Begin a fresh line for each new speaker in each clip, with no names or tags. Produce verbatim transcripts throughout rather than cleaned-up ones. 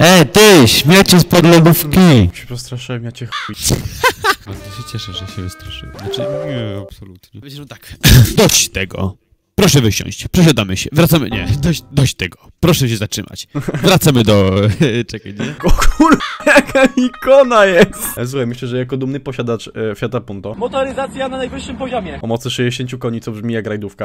E, ty, śmiecie spod lodówki!
Się przestraszyłem, ja cię chuj.
Bardzo się cieszę, że się wystraszyłem. Znaczy, nie, absolutnie. Wiesz, no tak. Dość tego. Proszę wysiąść, przesiadamy się, wracamy, nie, dość, dość tego, proszę się zatrzymać. Wracamy do... czekaj, nie?
O kurwa, jaka ikona jest! Słuchaj, myślę, że jako dumny posiadacz e, Fiata Punto.
Motoryzacja na najwyższym poziomie.
O mocy sześćdziesięciu koni, co brzmi jak rajdówka.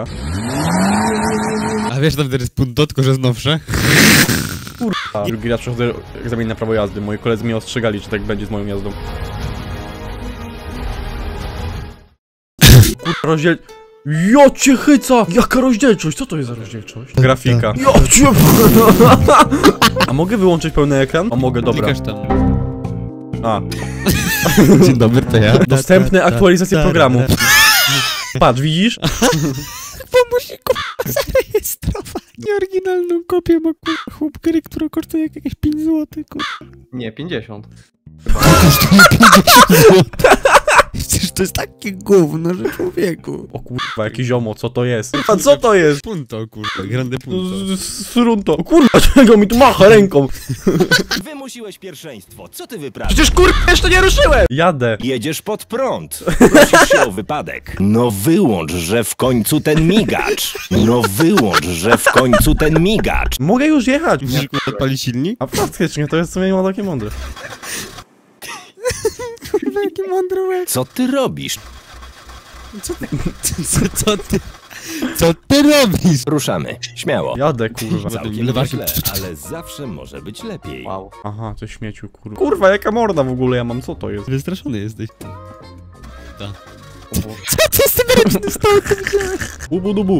A wiesz, tam teraz Punto, tylko że z nowsze?
Kurwa. Drugi raz przechodzę egzamin na prawo jazdy. Moi koledzy mnie ostrzegali, czy tak będzie z moją jazdą. Kurwa, rozdziel... Jo cię chyca! Jaka rozdzielczość? Co to jest za rozdzielczość? Grafika. Jo cię... A mogę wyłączyć pełny ekran? O, mogę, dobra.
Klikasz tam.
A.
Dzień dobry, to ja.
Dostępne aktualizacje programu. Patrz, widzisz?
Pomóż mi, kurwa, zarejestrować. Nieoryginalną kopię ma, kurwa, chłop gry, która kosztuje jak jakieś pięć złotych, kurwa.
Nie, pięćdziesiąt.
Kosztuje pięćdziesiąt złotych. Przecież to jest takie gówno, że człowieku.
O kurwa, jaki ziomo, co to jest? A co to jest?
Punto, kurwa, grande punto.
Srunto. Kurwa, czego mi tu macha ręką?
Wymusiłeś pierwszeństwo, co ty wyprawiasz?
Przecież kurwa, jeszcze nie ruszyłem! Jadę.
Jedziesz pod prąd. Prosisz się o wypadek. No wyłącz, że w końcu ten migacz. No wyłącz, że w końcu ten migacz.
Mogę już jechać.
Musisz odpalić silnik?
A faktycznie, to jest w sumie nie ma takie mądre.
Kurwa, jaki mądry łeb.
Co ty robisz?
Co ty... Co, co ty... Co ty robisz?
Ruszamy. Śmiało.
Jadę, kurwa.
Całkiem
Lewarkiem.
źle, ale zawsze może być lepiej.
Wow.
Aha, to śmieciu, kurwa. Kurwa, jaka morda w ogóle ja mam, co to jest?
Wystraszony jesteś. Ta. Co ty z tym ręcznym stołkiem wziąłeś?
Bubu dubu.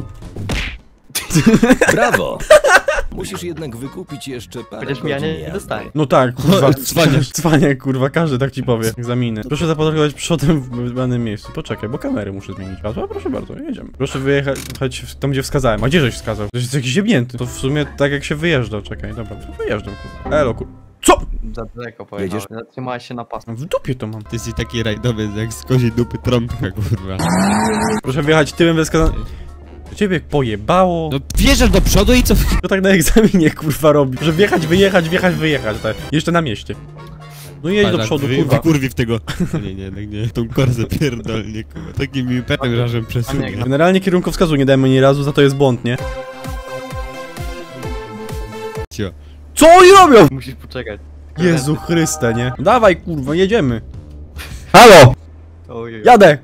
Brawo! Musisz jednak wykupić jeszcze parę
Chociaż ja
godzin
nie
jazdy.
dostaję.
No tak, kurwa.
Cwaniak.
Cwaniak, kurwa, każdy tak ci powie. Egzaminy. Proszę zaparkować przodem w wybranym miejscu. Poczekaj, bo kamery muszę zmienić. A proszę bardzo, jedziemy. Proszę wyjechać tam, gdzie wskazałem. A gdzie żeś wskazał? To jest jakiś ziemnięty. To w sumie tak jak się wyjeżdża. Czekaj, dobra, wyjeżdżam, kurwa. Elo, kurwa. Co?
Za daleko pojechałeś. Zatrzymałeś się na pas.
W dupie to mam.
Ty jesteś taki rajdowiec jak z koziej dupy trąbka, kurwa.
Proszę wjechać tyłem we wskazanym... Ciebie pojebało.
No wjeżdżasz do przodu i co?
To tak na egzaminie, kurwa, robi. Że wjechać, wyjechać, wjechać, wyjechać, tak. Jeszcze na mieście. No jedź do przodu,
wy,
kurwa.
Kurwi w tego. Nie, nie, tak nie. Tą korzę pierdolnie, kurwa. Takim mi petem żarzem przesunie.
Generalnie kierunkowskazu nie dałem ani razu, za to jest błąd, nie?
Cio.
Co oni robią?
Musisz poczekać.
Jezu Chryste, nie? Dawaj, kurwa, jedziemy. Halo!
Ojej.
Jadę!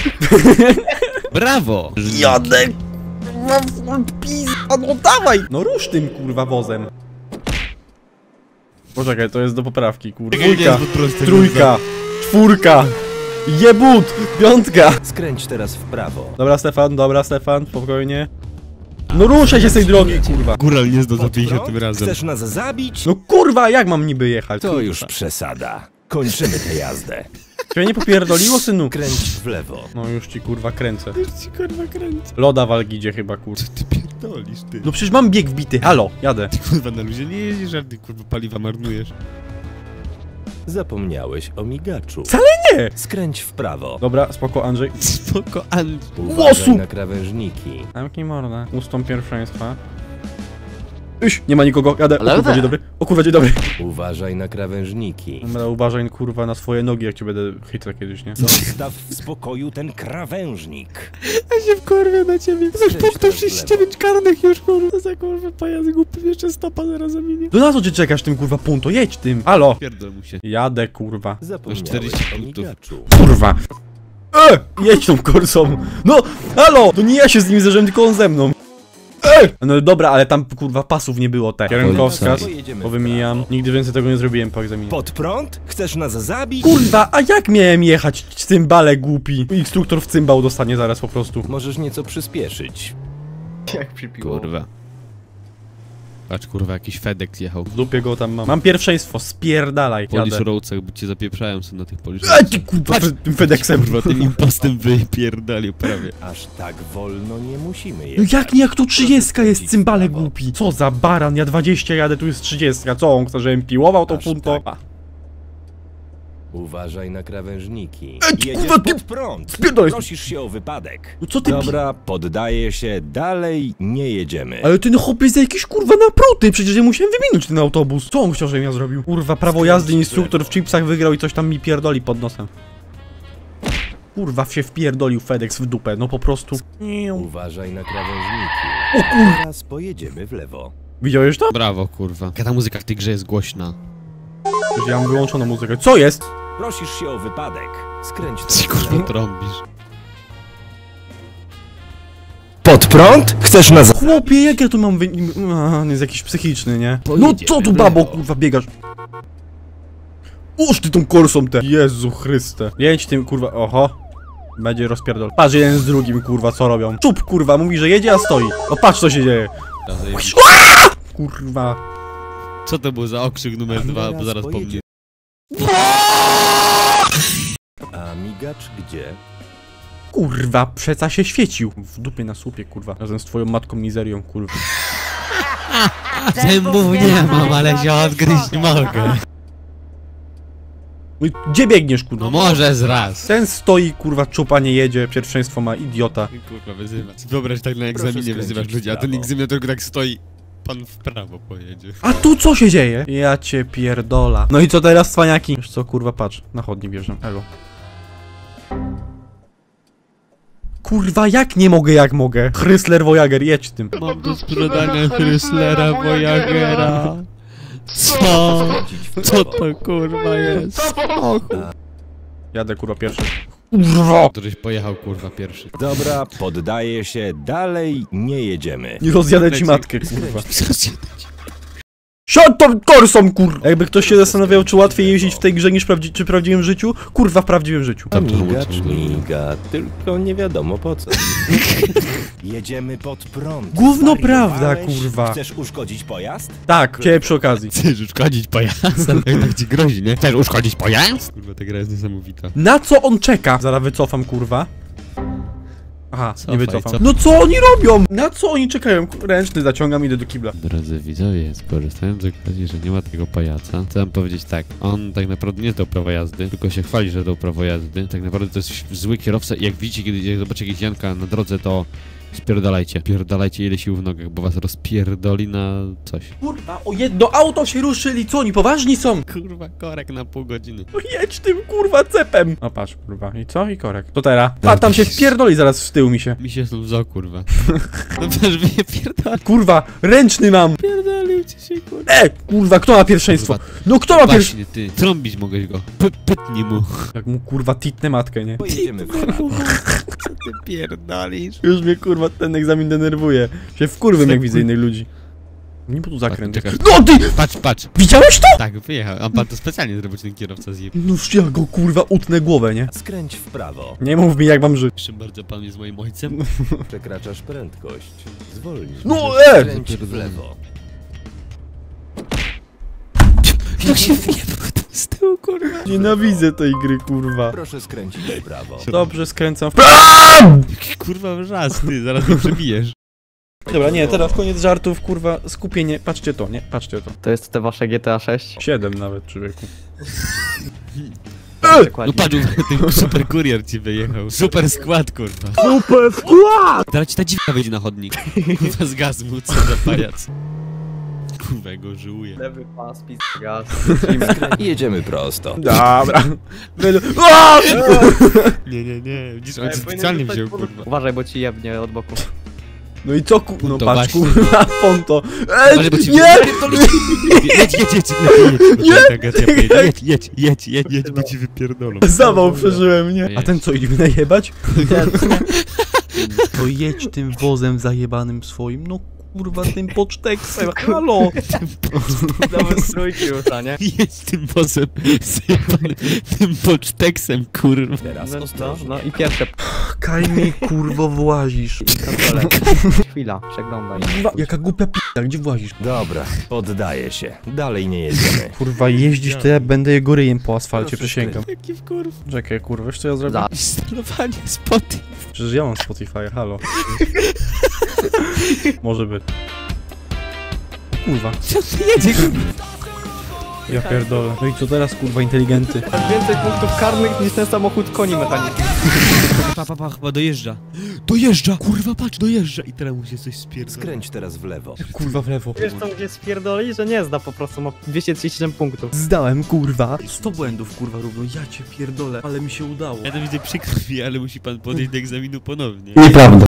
Brawo!
Jadę! Kurwa, pizda, no dawaj! No rusz tym, kurwa, wozem. Poczekaj, to jest do poprawki, kurwa. Dwójka, trójka, czwórka, jebut, piątka.
Skręć teraz w prawo.
Dobra, Stefan, dobra, Stefan, spokojnie. No ruszaj się z tej drogi, kurwa.
Góral nie zda za
Pod
pięćdziesiątym
prąd?
razem.
Chcesz nas zabić?
No kurwa, jak mam niby jechać?
To
kurwa.
już przesada. Kończymy tę jazdę.
Ciebie nie popierdoliło, synu?
Kręć w lewo.
No już ci, kurwa, kręcę.
Już ci kurwa kręcę.
Loda walgidzie chyba, kurwa.
Ty pierdolisz, ty.
No przecież mam bieg wbity, halo, jadę.
Ty kurwa na luzie nie jeździsz, a ty kurwa paliwa marnujesz.
Zapomniałeś o migaczu.
Wcale nie!
Skręć w prawo.
Dobra, spoko, Andrzej.
Spoko, Andrzej.
Uważaj
Łosu!
na krawężniki.
Zamknij mordę. Ustąp pierwszeństwa. Iś, nie ma nikogo, jadę. O
Ale
kurwa,
tak.
dzień dobry. O kurwa, dzień dobry.
Uważaj na krawężniki.
Dobra, uważaj, kurwa, na swoje nogi, jak cię będę chytrał kiedyś, nie?
Zostaw w spokoju ten krawężnik.
Ja się wkurwię na ciebie. Już
Skręć
punktów
teraz w
trzydzieści
lewo.
dziewięć karnych już, kurwa. To za kurwa pojazd głupi, jeszcze stopa zaraz zamienię.
Do na co cię czekasz tym, kurwa, punto? Jedź tym. Halo.
Pierdol mu się.
Jadę, kurwa.
Zapomniałeś
czterdzieści
o
punktów.
migaczu.
Kurwa. E! Jedź tą korsą. No, halo! To nie ja się z nim zderzyłem, tylko on ze mną. E! No dobra, ale tam, kurwa, pasów nie było te. Kierunkowskaz.
Pojedziemy w
Powymijam.
prawo.
Nigdy więcej tego nie zrobiłem po egzaminie.
Pod prąd? Chcesz nas zabić?
Kurwa, a jak miałem jechać? Cymbale głupi. Instruktor w cymbał dostanie zaraz po prostu.
Możesz nieco przyspieszyć.
Jak przypiło.
Kurwa. Patrz kurwa, jakiś FedEx jechał.
W dupie go tam mam. Mam pierwszeństwo, spierdalaj.
Polish
Jadę.
roadcach, bo cię zapieprzają są na tych Polish
Ej,
roadcach.
ty kurwa, tym FedExem.
Kurwa, tym impostem wypierdalił prawie.
Aż tak wolno nie musimy
No
jechać.
jak nie, jak tu trzydziestka jest,
skręcić
cymbale
w prawo.
głupi. Co za baran, ja dwadzieścia jadę, tu jest trzydziestka. Co on chce, żebym piłował to
Aż
punto?
tak. Uważaj na krawężniki.
Ej,
Jedziesz
kurwa, ty-
pod prąd.
Spierdolaj.
Prosisz się o wypadek.
No co ty...
Dobra, poddaję się, dalej nie jedziemy.
Ale ten chłop jest za jakieś kurwa napruty, przecież ja musiałem wymienić ten autobus. Co on chciał, żebym ja zrobił? Kurwa, prawo jazdy, instruktor w chipsach wygrał i coś tam mi pierdoli pod nosem. Kurwa się wpierdolił FedEx w dupę, no po prostu.
Uważaj na krawężniki.
O kurwa.
Teraz pojedziemy w lewo.
Widziałeś to?
Brawo, kurwa. Jaka ta muzyka w tej grze jest głośna.
Przecież ja mam wyłączoną muzykę. Co jest?
Prosisz się o wypadek. Skręć
Ty
teraz w
kurwa
lewo.
trąbisz.
Pod prąd? Chcesz na...
Chłopie, jak ja tu mam wy... A, on jest jakiś psychiczny, nie? No
Pojedziemy
co tu
w
babo,
lewo.
kurwa, biegasz? Uż ty tą korsą te. Jezu Chryste. Jedź tym, kurwa, oho. Będzie rozpierdol. Patrz jeden z drugim, kurwa, co robią. Czub, kurwa, mówi, że jedzie, a stoi. O, patrz, co się dzieje. Kurwa.
Co to był za okrzyk numer dwa, bo zaraz
pojedzie-
pomnę.
A migacz gdzie?
Kurwa, przeca się świecił. W dupie na słupie, kurwa. Razem z twoją matką mizerią, kurwa.
Zębów nie mam, ale się odgryźć mogę.
No i gdzie biegniesz, kurwa?
No może z raz.
Ten stoi, kurwa, czupa nie jedzie, pierwszeństwo ma, idiota.
Kurwa, wyzywa. Wyobraź, tak na egzaminie
skręcić
wyzywasz
w
ludzi, a ten
prawo.
egzaminator tak stoi. Pan w prawo pojedzie.
A tu co się dzieje? Ja cię pierdola. No i co teraz, cwaniaki? Wiesz co, kurwa, patrz, na chodnik wjeżdżam, elo. Kurwa, jak nie mogę, jak mogę? Chrysler Voyager, jedź tym.
Mam do sprzedania Chryslera Voyagera. Co?
Skręcić w
Co
prawo.
to kurwa jest? O,
Jadę, kurwa, pierwszy. Kurwa!
któryś pojechał kurwa pierwszy.
Dobra, poddaję się, dalej nie jedziemy.
Nie rozjadę ci
Leci.
matkę, kurwa. Siądź tą korsą, kurwa! Jakby ktoś się zastanawiał, czy łatwiej jeździć w tej grze niż prawdzi czy w prawdziwym życiu, kurwa, w prawdziwym życiu.
A migacz miga, tylko nie wiadomo po co. Jedziemy pod prąd.
Gówno prawda,
Zwariowałeś?
kurwa.
Chcesz uszkodzić pojazd?
Tak, chciałem przy okazji.
Chcesz uszkodzić pojazd? Jak tak ci grozi, nie? Chcesz uszkodzić pojazd? Kurwa, ta gra jest niesamowita.
Na co on czeka? Zaraz wycofam, kurwa. Aha,
Cofaj,
nie wycofam.
cofaj.
No co oni robią? Na co oni czekają? Ręczny zaciągam, idę do kibla.
Drodzy widzowie, skorzystając z okazji, że nie ma tego pajaca, chcę wam powiedzieć tak, on tak naprawdę nie dał prawa jazdy, tylko się chwali, że dał prawo jazdy. Tak naprawdę to jest zły kierowca i jak widzicie, kiedy jak zobaczycie jakiegoś Janka na drodze, to spierdalajcie. Pierdalajcie ile sił w nogach, bo was rozpierdoli na coś.
Kurwa, o jedno auto się ruszyli, co oni poważni są?
Kurwa, korek na pół godziny.
No jedź tym, kurwa, cepem. O patrz, kurwa, i co? I korek. To teraz. A tam się wpierdoli zaraz z tyłu mi się.
Mi się sluzą, kurwa. No też mnie pierdoli.
Kurwa, ręczny mam.
Pierdolił ci się, kurwa.
E, kurwa, kto ma pierwszeństwo?
Kurwa,
No kto ma pierwszeństwo?
Właśnie ty, trąbić mogłeś go. P pytnij mu.
Jak mu, kurwa, titnę matkę, nie?
Pojedziemy w prawo.
Co ty pierdolisz?
Już mnie, kurwa, ten egzamin denerwuje. Się wkurwym, jak widzę innych ludzi. Nie, bo tu zakręt.
Czekaj.
No ty!
Patrz, patrz.
Widziałeś to?
Tak, wyjechał. A pan to specjalnie zrobił, ten kierowca zjeb.
Noż ja go, kurwa, utnę głowę, nie?
Skręć w prawo.
Nie mów mi, jak mam żyć.
Proszę bardzo, pan jest moim ojcem.
Przekraczasz prędkość. Zwolnij.
No, e!
Skręć w lewo.
Jak się wyjebał z tyłu, kurwa.
Nienawidzę tej gry, kurwa.
Proszę skręcić w prawo.
Dobrze, skręcam w...
Jaki kurwa wrzask, ty, zaraz mnie przebijesz.
Dobra, nie, teraz koniec żartów, kurwa, skupienie. Patrzcie to, nie? Patrzcie to.
To jest te wasze G T A sześć?
Siedem nawet, człowieku.
No
Dokładnie.
patrz, ten super kurier ci wyjechał. Super skład, kurwa. Super skład! Teraz ci ta dziwka wejdzie na chodnik. Kurwa z gazu, co za pajac. Kurwa, ja go żyłuję.
Lewy pas, pis, gaz.
I jedziemy prosto.
Dobra. Aaaa!
Nie, nie, nie, widzisz, on cię specjalnie wziął, kurwa.
Uważaj, bo ci jebnie od boku.
No i co, ku... No
To
patrz,
właśnie.
kurwa, ponto. Ej,
Uważaj, bo ci
nie!
Jedź, jedź, jedź, jedź, jedź, jedź, jedź, jedź, jedź, bo ci wypierdolą.
Zawał przeżyłem, nie? A
Jedź.
ten co, idzie mnie najebać? To jedź tym wozem zajebanym swoim, no kurwa, tym poczteksem, halo!
Nawet strójki już, a nie?
Jedź tym wozem, zjebany, tym poczteksem, kurwa.
Teraz
No, no,
ostrożnie.
no i pierwsze
Kaj mi, kurwo, włazisz.
kontrole. Chwila, przeglądaj.
Kurwa, jaka głupia p***a, gdzie włazisz?
Dobra, poddaję się. Dalej nie jedziemy.
Kurwa, jeździć to ja będę jego ryjem po asfalcie,
Proszę
przysięgam.
Jaki wkurw.
Czekaj, kurwa, wiesz co ja zrobię?
Za.
Instalowanie spoty.
Przecież ja mam Spotify, halo. Może być. Kurwa.
Co tu jedzie, kurwa?
Ja pierdolę. No i co teraz, kurwa, inteligenty?
Masz więcej punktów karnych niż ten samochód koni mechanicznych.
Pa, pa, pa, chyba dojeżdża. Dojeżdża! Kurwa, patrz, dojeżdża. I teraz mu się coś spierdza.
Skręć teraz w lewo.
Kurwa, w lewo.
Wiesz co gdzie spierdoli, że nie zda po prostu, ma dwieście trzydzieści siedem punktów.
Zdałem, kurwa.
sto błędów, kurwa, równo. Ja cię pierdolę, ale mi się udało.
Ja to widzę przykro mi, ale musi pan podejść do egzaminu ponownie.
Nieprawda.